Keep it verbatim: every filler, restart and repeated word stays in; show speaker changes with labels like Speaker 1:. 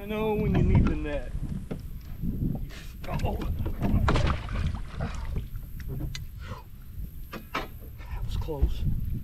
Speaker 1: know when you need the net. Oh. That was close.